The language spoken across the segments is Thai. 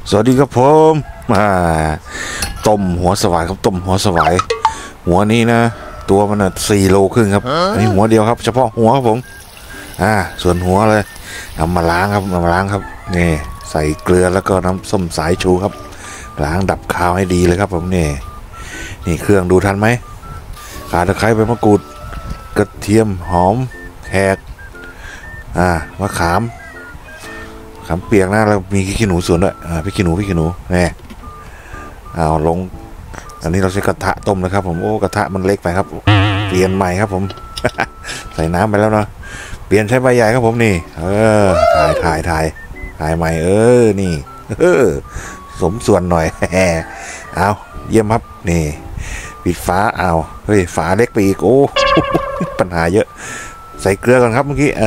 สวัสดีครับผมต้มหัวสวายครับต้มหัวสวายหัวนี้นะตัวมัน4 โลครึ่งครับอันนี้หัวเดียวครับเฉพาะหัวครับผมส่วนหัวเลยเอามาล้างครับนี่ใส่เกลือแล้วก็น้ำส้มสายชูครับล้างดับคาวให้ดีเลยครับผมนี่เครื่องดูทันไหมข่าตะไคร้ใบมะกรูดกระเทียมหอมแขกมะขามเปียกนะเรามีขี้หนูส่วนด้วยพี่ขี้หนูนี่เอาลงอันนี้เราใช้กระทะต้มนะครับผมโอ้กระทะมันเล็กไปครับเปลี่ยนใหม่ครับผม ใส่น้ำไปแล้วเนาะเปลี่ยนใช้ใบใหญ่ครับผมนี่ถ่ายใหม่นี่สมส่วนหน่อย เอาเยี่ยมครับนี่ปิดฝาเอาเฮ้ยฝาเล็กไปอีกโอ้ ปัญหาเยอะใส่เกลือก่อนครับเมื่อกี้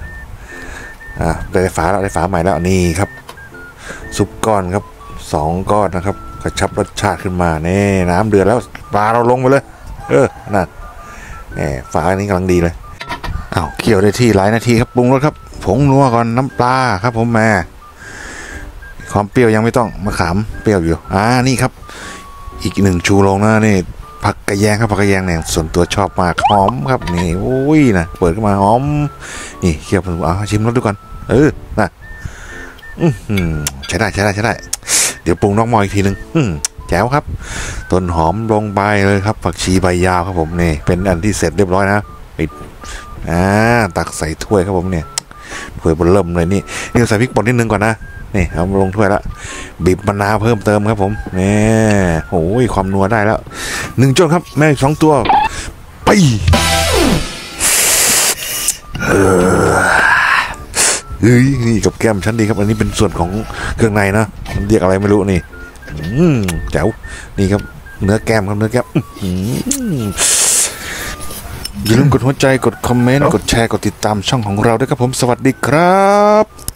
ได้ฝาแล้วได้ฝาใหม่แล้วนี่ครับซุปก้อนครับ2 ก้อนนะครับกระชับรสชาติขึ้นมานี่น้ำเดือดแล้วปลาเราลงไปเลยนั่นฝาอันนี้กำลังดีเลยเคี่ยวได้ที่หลายนาทีครับปรุงรสครับผงนัวก่อนน้ำปลาครับผมมาความเปรี้ยวยังไม่ต้องมะขามเปรี้ยวอยู่นี่ครับอีก1 ชูโรงนะนี่ผักกระแยงครับผักกระแยงเนี่ยส่วนตัวชอบมากหอมครับนี่โอ้ยนะเปิดขึ้นมาหอมนี่เคี่ยวผมชิมรสดูก่อนนะใช้ได้เดี๋ยวปรุงนอกหม้ออีกทีนึงแจ๋วครับต้นหอมลงใบเลยครับผักชีใบยาวครับผมนี่เป็นอันที่เสร็จเรียบร้อยนะปิดตักใส่ถ้วยครับผมเนี่ยถ้วยบนเริ่มเลยนี่ใส่พริกป่นนิดนึงก่อนนะนี่เอาลงถ้วยแล้วบีบมะนาวเพิ่มเติมครับผมนี่โอ้ยความนัวได้แล้ว1 จ้นครับแม่2 ตัวไปนี่กับแก้มชั้นดีครับอันนี้เป็นส่วนของเครื่องในนะมันเรียกอะไรไม่รู้นี่แจ๋วนี่ครับเนื้อแก้มครับเนื้อแก้มอย่าลืมกดหัวใจกดคอมเมนต์กดแชร์กดติดตามช่องของเราด้วยครับผมสวัสดีครับ